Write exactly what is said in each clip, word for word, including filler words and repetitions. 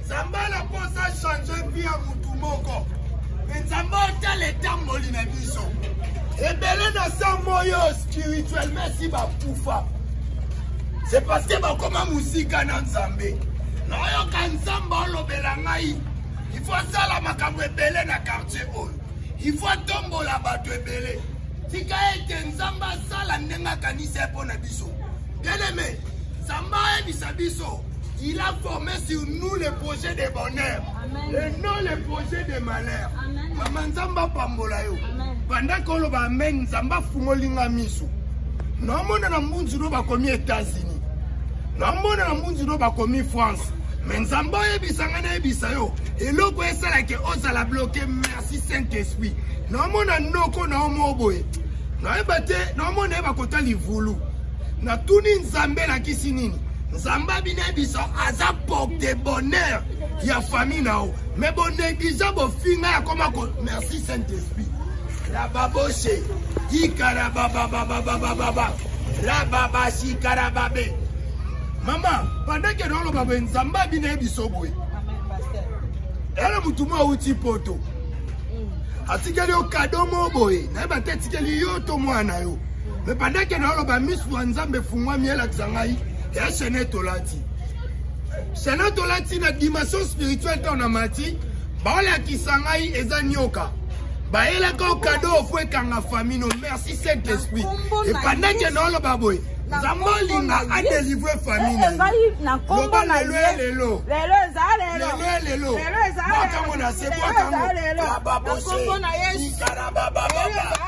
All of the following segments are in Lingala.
Zamba la pose a changé vie à Moutoumoko. Mais Zamba a l'état molina biso. Et belé dans sa moyo spirituellement si ba poufa. C'est parce que ba comme musique na Nzambe. Non yo kan Nzamba lo belangai. Il faut ça la makambo belé na quartier hall. Il faut tomber la bateau belé. Tika ete Nzamba sala ndenga kanisa pona biso. Bien aimé, Nzamba e bisabiso. Il a formé sur nous le projet de bonheur. Amen. Et non le projet de malheur. Amen. Maman Nzamba pambola yo. Pendant qu'on le amène, Nzamba fungolinga miso. Non mona na mbunzu no ba komi États-Unis. Non mona na mbunzu no ba komi France. Mais Nzamba e bisanga na e bisayo. Et loko esala ke osala bloquer merci Saint-Esprit. Non mona noko na omoboye. Non e bate, non mona e ba kota livulu. Na tuni Nzambe na kisi nini? Nzamba bine biso aza porte bonheur ya famille nao. Mais bon négligent bo finga ya koma ko merci Saint-Esprit. La baboshe, ikara baba baba baba baba. La baba shikara babe. Maman, pendant que nous avons Nzamba bine biso boy. Elle mutuma uti poto. Atikeli o cadeau mo boy. Na ba tetikeli yo to mwana yo. Mais pendant que nous avons mis Nzambe fungwa miela tsangai. Et Chenet Tolati. Chenet Tolati na dimension spirituelle ton amati. Baola kisangai eza nyoka. Baela ka cadeau fwe kanga famille no merci Saint-Esprit. Et pendant que nous le baboy. Zambolinga a délivré famille. Na kombo na lelo lelo. Lelo za lelo. Lelo lelo. Lelo za lelo. Baka mona se baka mona. Baboshe. Kombo na Yesu. Karaba baba.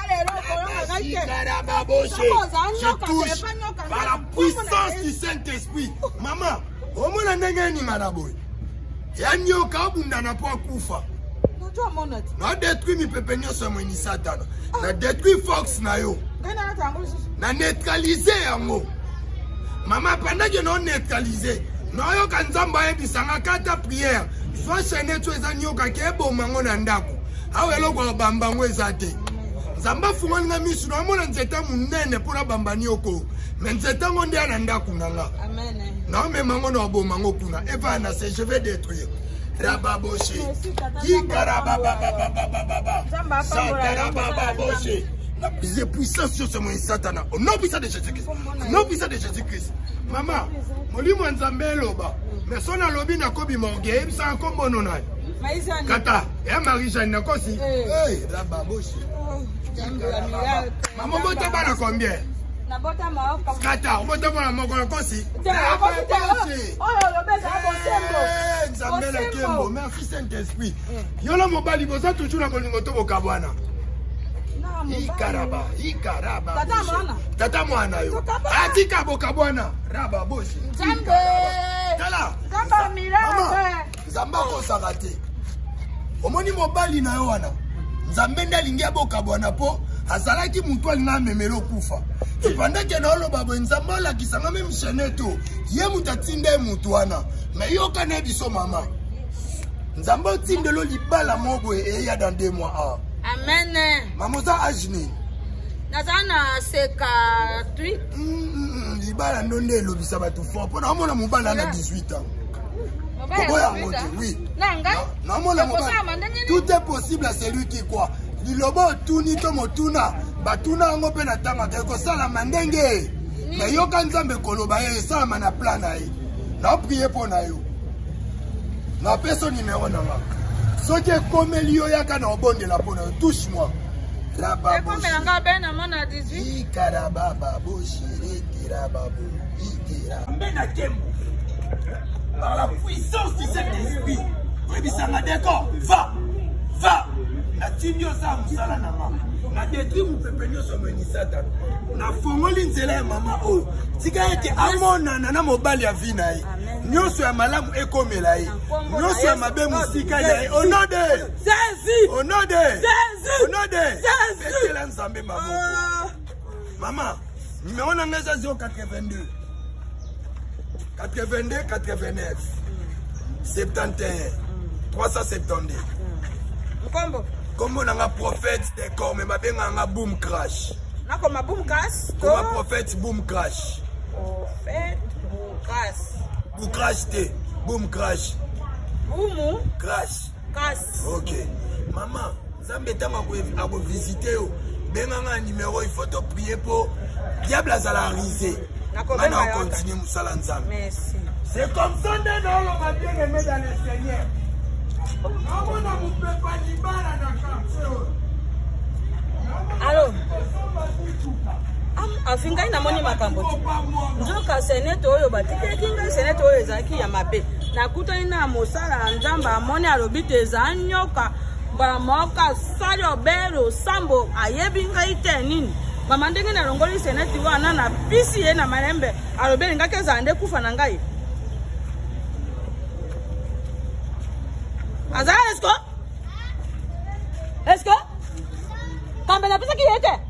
Je touche par la puissance du Saint-Esprit. Maman, au moins la ni maraboy. Yanyo kabunda na po kufa. Na détruit mi pepenyo so mo ni Satan. Na détruit Fox na yo. Na neutraliser yango. Maman pendant que non neutraliser, no yo kan Nzamba e bisanga kata prière. Soit chaîne tu ezanyo ka ke bo mango na ndako. Awelo kwa bamba ngwezate. Nzamba fungolinga misu na mona nzeta munene pona bambani oko. Mais nzeta ngondi ana ndaku nanga. Amen. Non mais mango no bo mango kuna. Eva na se je vais détruire. Rababoshe. Ikaraba baba baba baba. Sakara baba boshe. La puissance sur ce moyen Satan. Au nom puissant de Jésus-Christ. Au nom puissant de Jésus-Christ. Maman, molimo Nzambe loba. Mais son alobi na kobi morgue, il sa kombo nona. Kata, et Marie-Jeanne na kosi. Eh, rababoshe. Maman, vous avez combien? Kata, vous avez combien? Kosi. Merci Saint-Esprit. Yola mobali, vous avez toujours la kolingoto au Kabwana. Ikaraba, Ikaraba. Tata mwana. Tata mwana yo. Atika bokabwana. Raba boshi. Nzambe. Tala. Nzamba miracle. Nzamba ko sagate. Omoni mobali na yo wana. Nzambe ndalingia bokabwana po. Azalaki mutu alina memelo kufa. Pendant que dans le babo Nzamba la kisanga même cheneto. Ye mutatinde mutu wana. Mais yo kana biso mama. Nzamba tindelo libala mobo e ya dans deux mois. Amen. Maman ça agni. Nazana seka tweet. Libala ndonde lobisa batu fort. Pona mona mobala na dix-huit ans. Koboya monte, oui. Nanga. Non mona mobala. Tout est possible à celui qui croit. Lilobo tuni to motuna. Batuna ngo pe na tanga ko sala mandenge. Mais yo kan Nzambe koloba ye sala mana plan na ye. Na prier pour na yo. Na personne numéro na ma. Ce qui est comme Elio Yakana au bon de la bonne, touche-moi. La babou. Par la puissance du Saint-Esprit. D'accord, va, va. La tigno sa musala nama. Na détruit mon pepenio sur mon Satan. Na fongoli nzela mama o. Tika ete amona na mobali ya vina yi. Nyonso ya malamu ekomela yi. Nyonso ya mabe musika ya yi. Au nom de Jésus. Au nom de Jésus. Au nom de Jésus. Pekela Nzambe mama. Maman, numéro na ngeza zéro quatre-vingt-deux. quatre-vingt-deux quatre-vingt-neuf. soixante et un. trois cent soixante-douze. Combo. Comme on a un prophète des corps, mais ma bien un boom crash. Na comme un boom crash. Comme un prophète boom crash. Prophète boom crash. Boom crash té, boom crash. Boum Crash. Casse. Ok. Maman, Zambé t'a à vous visiter. Ben un numéro, il faut te prier pour diable à la risée. Maintenant on continue Moussala Nzambe. Merci. C'est comme ça que nous va bien aimer dans le Seigneur. On ne vous peut pas dire mal dans Allô. Afinga ina moni makambo ti. Njoka senete oyo batike kinga senete oyo ezaki ya mabe. Nakuta ina mosala Nzamba amoni alobite eza nyoka ba moka sali obero sambo ayebi ngai te nini. Mama ndenge na longoli senete wana na pisi ye na malembe alobeli ngake zande kufa na ngai. Aza esko? Esko? Kambe na pisa ki yete?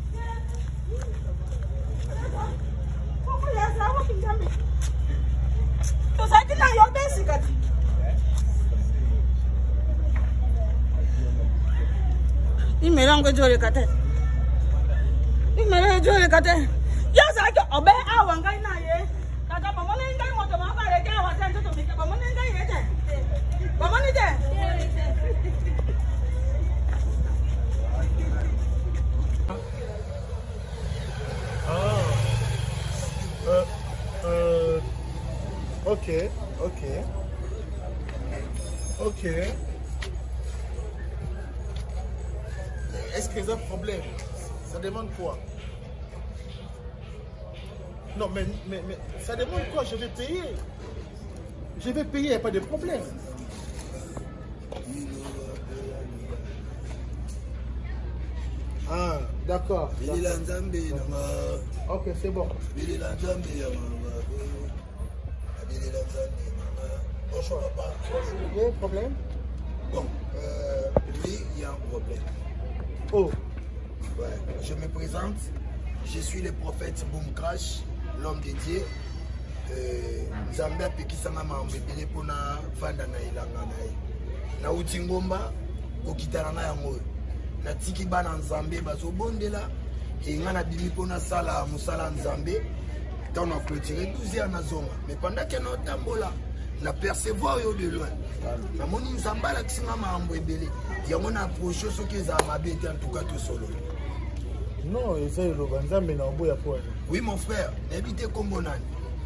Il me langue de l'écate. Il me langue de l'écate. Yes, I can obey our one guy. Tata, Mamma, and I want to make our attention to make a woman and I. Mamma, there. Euh, euh, ok, ok, ok. Est-ce qu'il y a un problème? Ça demande quoi? Non, mais, mais, mais ça demande quoi? Je vais payer. Je vais payer, il n'y a pas de problème. Ah, d'accord. Ok, c'est bon. Bonjour, papa. Il y a un problème? Bon, euh, lui, il y a un problème. Oh. Ouais, je me présente. Je suis le prophète Boom Crash, l'homme de Dieu. Nzambe apekisanga mambebele pona vanda na ilanga na na utingomba kokitana na yango na tiki bana Nzambe bazobondela et ngana bimi pona sala musala Nzambe tant on a clôturé douze ans na zonga mais pendant que nous tambola na percevoir yo de loin na moni Nzamba la kisinga mambo ebele yango na approcher ce que za mabe en tout cas tout solo. Non, c'est le Nzambe na boya po. Oui mon frère, n'habitez comme nani.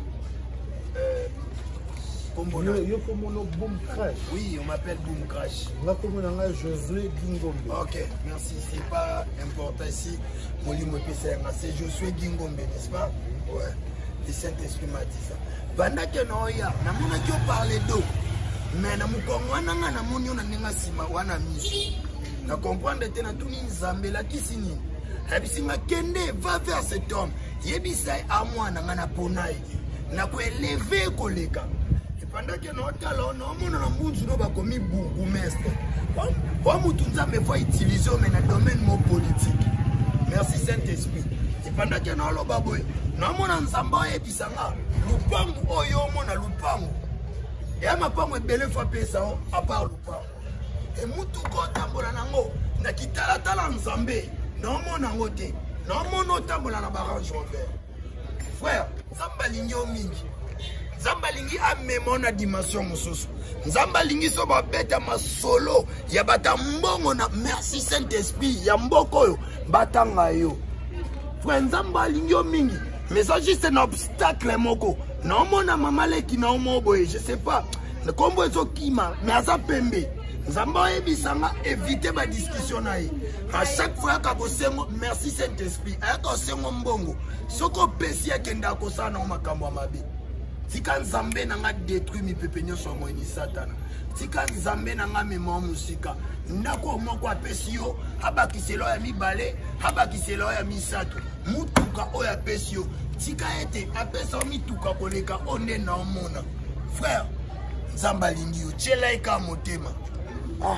Euh, yo, yo comme on Boom Crash. Oui, on m'appelle Boom Crash. Là comme on a Josué Gingombe. Ok, merci. C'est pas important ici. C'est Josué Gingombe, n'est-ce pas? Ouais. Le Saint-Esprit m'a dit ça. Pendant que nous ya, na mona qui parler d'eau. Mais na mukongo na nga na moni na ninga sima wana misi. Na comprendre te na tuni Nzambe la kisini. Abisinga kende va vers cet homme. Yebisai à moi na nga na ponai. Na ko élever koleka. Et pendant que nous talons non mon na mbunzu no ba komi bourgmestre. Wa mutu Nzambe va utiliser mais na domaine mo politique. Merci Saint-Esprit. Et pendant que nous lo baboy, non mon Nzamba e bisanga. Lupangu oyo mo na lupangu. Et ma pango ebele fa pesa à part lupangu. Et mutu ko tambola nango na kitala tala Nzambe. Non mon nango te. Non mon tambola na barange vert. Frère, Nzamba lingi o mingi. Nzamba lingi a memona dimension mosusu. Nzamba lingi so ba beta masolo ya bata mbongo na merci Saint-Esprit ya mboko yo batanga yo. Frère Nzamba lingi o mingi. Mais ça juste un obstacle moko. Non mona mama leki na omo boye, je sais pas. Le combo ezo kima, mais aza pembe. Nzamba ebisanga éviter ba discussion na ye. À chaque fois que vous merci Saint-Esprit, à ko mbongo. Soko pesi akenda ko sana o makambo mabe. Tika Nzambe nanga détruit mi pepenyo so mo ni satana. Tika Nzambe nanga memo musika. Ndako moko apesi yo, abakiselo ya mibale, abakiselo ya misato. Mutuka oya pesi yo. Tika ete apesa mituka koleka onde na omona. Frère, Nzamba lingi yo, tshela eka motema. Ah.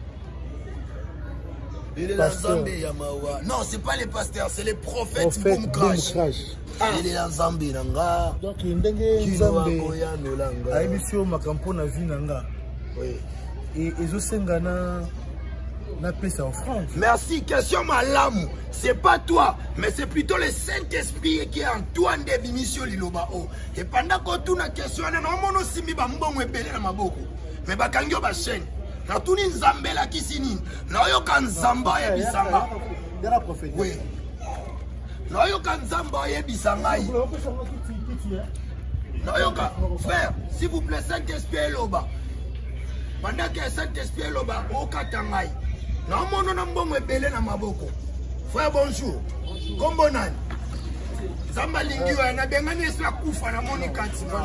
Il est la Zambé Yamawa. Non, c'est pas les pasteurs, c'est les prophètes Boom Crash. Ah. Il est la Zambé Nanga. Donc il est Zambé. A émission Makampo na vie Nanga. Oui. Et ils ont sengana na pesa en France. Merci, question malamu. C'est pas toi, mais c'est plutôt le Saint-Esprit qui est en toi de l'émission Liloba. Et pendant que tu as question, on a simbi ba mbongo ebele na maboko. mpe bakangi yo bachaine natuni nzambe elakisi nini nayoka nzambe ayebisanga oui nayoka nzambe ayebisa ngai nayoka frère s'il vous plaît Saint-Esprit eloba pendant que Saint-Esprit eloba okata ngai naomona na mbongo ebele na maboko frère bonjour kombo nani nzambe alingi yo nabengani esi akufa namoni katima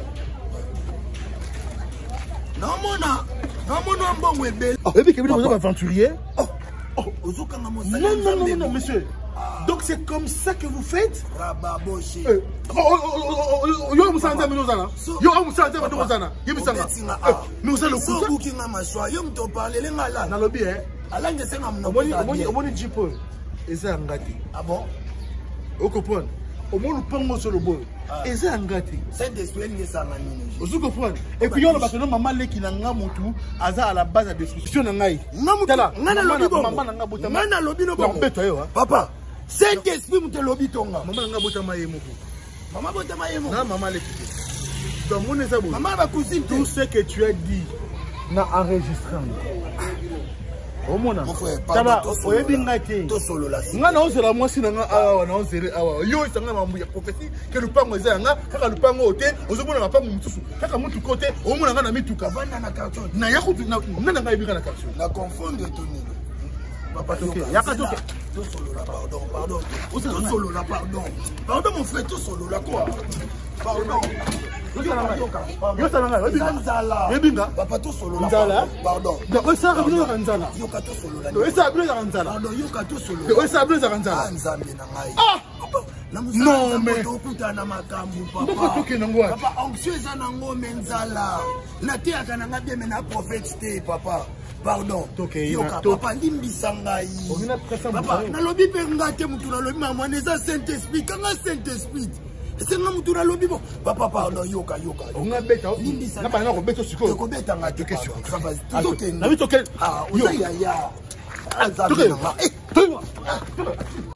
naomona naomona mbongo ebele oyebi ke bino boza baventurier. ozokanga Non, non, non, non, monsieur. Donc c'est comme ça que vous faites? Rababoshi. Yo musanza minozana. Yo musanza minozana. Yo musanza. Mais vous allez le coup. Vous qui n'a maswa, yo mto parler ngala. Na lobby hein. Ala ngese ngamno. Omoni omoni omoni jipo. Eza ngati. Ah bon? Au comprendre. Omoni pango sur le boy. Eza ngati. Saint-Esprit ngesa nini? Vous comprendre. Et puis yo ba maman leki na nga mutu aza à la base de destruction na ngai. Ngana ngana lobi bo. Maman na nga bota. Ngana lobi no bo. Papa. Saint-Esprit mute lobi tonga. Maman nga bota maye moko. Maman bota maye moko. Na maman leki. Donc on est bon. Maman ba cousine tout ce que tu as dit na enregistrant. Au mona. Tala oyebi ngati. To solo la. Nga na ozela mwasi na nga awa na ozere awa. Yo isanga mambu ya prophétie que le pango eza nga kaka le pango ote ozomona mapango mutusu. Kaka mutu kote omona nga na mituka vanda na carton. Na yakutu na nga nga ibika na carton. Na confondre to nini. Papa toke. Yaka toke. To solo la pardon pardon. To solo la pardon. Pardon mon frère to solo la quoi. Pardon. Yo sana nga. Nzala. Yebinga. Papa to solo la. Nzala. Pardon. Donc ça rabino ka nzala. Yo ka to solo la. Donc ça rabino ka nzala. Pardon yo ka to solo. Donc ça rabino ka nzala. Nzambe na ngai. Ah. Non mais okutana makambu papa. Papa toke na ngwa. Papa anxieux za nango menzala. Na te akana ngabe mena prophète te papa. Pardon. Toke yo ka papa limbisa ngai. Papa nalobi pe ngate mutu nalobi mama neza Saint-Esprit kanga Saint-Esprit. C'est nga mutu nalobi bo. Papa pardon yoka yoka. Onga beta. Na pa na ko beto siko. Ko beta ngate ke siko. Toke. Na bi toke. Ah, oya ya. Toke. Toke.